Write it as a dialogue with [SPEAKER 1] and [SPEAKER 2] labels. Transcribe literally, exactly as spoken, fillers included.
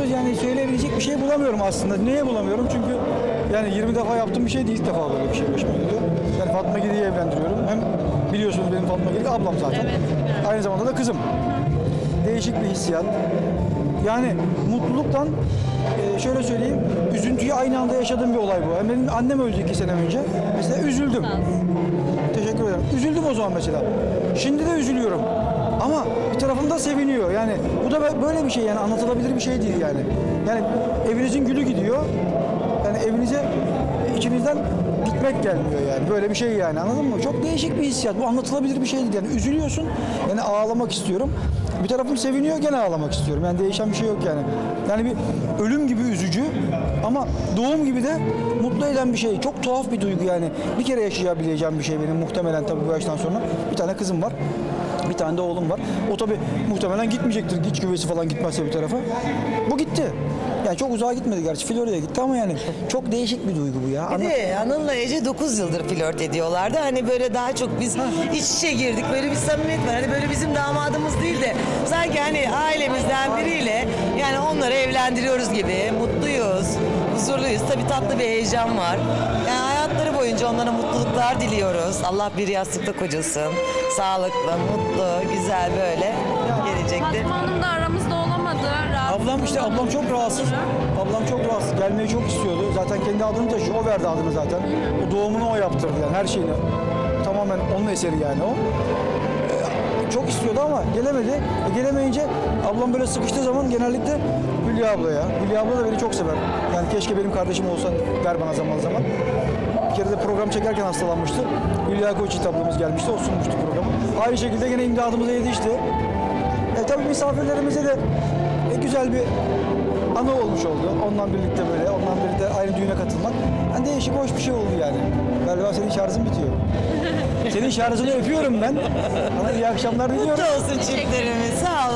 [SPEAKER 1] yani söyleyebilecek bir şey bulamıyorum aslında. Niye bulamıyorum? Çünkü yani yirmi defa yaptığım bir şey değil, ilk defa böyle bir şey başıma geliyor. Yani Fatma Giri'yi evlendiriyorum. Hem biliyorsunuz benim Fatma Giri ablam zaten.
[SPEAKER 2] Evet, evet.
[SPEAKER 1] Aynı zamanda da kızım. Değişik bir hissiyat. Yani mutluluktan e, şöyle söyleyeyim, üzüntüyü aynı anda yaşadığım bir olay bu. Yani benim annem öldü iki sene önce. Mesela üzüldüm. Teşekkür ederim. Üzüldüm o zaman mesela. Şimdi de üzülüyorum. Ama bir tarafım da seviniyor. Yani bu da böyle bir şey, yani anlatılabilir bir şey değil yani. Yani evinizin gülü gidiyor. Yani evinize içinizden gitmek gelmiyor yani. Böyle bir şey yani, anladın mı? Çok değişik bir hissiyat. Bu anlatılabilir bir şey değil. Yani üzülüyorsun. Yani ağlamak istiyorum. Bir tarafım seviniyor, gene ağlamak istiyorum. Yani değişen bir şey yok yani. Yani bir ölüm gibi üzücü ama doğum gibi de mutlu eden bir şey. Çok tuhaf bir duygu yani. Bir kere yaşayabileceğim bir şey benim muhtemelen, tabii bu yaştan sonra. Bir tane kızım var. Bir tane de oğlum var. O tabii muhtemelen gitmeyecektir. İç güvesi falan gitmezse bir tarafa. Bu gitti. Yani çok uzağa gitmedi gerçi. Florya'ya gitti ama yani çok değişik bir duygu bu ya.
[SPEAKER 3] Bir de Anıl'la Ece dokuz yıldır flört ediyorlardı. Hani böyle daha çok biz iç içe girdik. Böyle bir samimiyet var. Hani böyle bizim damadımız değil de sanki hani ailemizden biriyle yani onları evlendiriyoruz gibi. Mutluyuz, huzurluyuz. Tabii tatlı bir heyecan var. Yani hayatları boyunca onlara mutluluklar diliyoruz. Allah bir yastıkta kocasın. Sağlıklı, mutlu, güzel böyle gelecekte.
[SPEAKER 2] Fatma Hanım da aramızda olamadı. Rahatsız
[SPEAKER 1] Ablam işte ablam çok rahatsız. Ablam çok rahatsız. Gelmeyi çok istiyordu. Zaten kendi adını taşıyor. O verdi adını zaten. O doğumunu o yaptırdı yani, her şeyini. Tamamen onun eseri yani o. Ee, çok istiyordu ama gelemedi. E, gelemeyince ablam böyle sıkıştığı zaman genellikle Hülya ablaya. Hülya abla da beni çok sever. Yani keşke benim kardeşim olsa der bana zaman zaman. Bir kere de program çekerken hastalanmıştı. Hülya Koçyiğit ablamız gelmişti. O sunmuştu programı. Aynı şekilde gene imdadımıza yetişti. E tabii misafirlerimize de e, güzel bir anı olmuş oldu. Ondan birlikte böyle, ondan birlikte aynı düğüne katılmak. Yani değişik, hoş bir şey oldu yani. Galiba senin şarjın bitiyor. Senin şarjını öpüyorum ben. Sana iyi akşamlar diliyorum.
[SPEAKER 3] Mutlu olsun çiftlerimiz. Sağ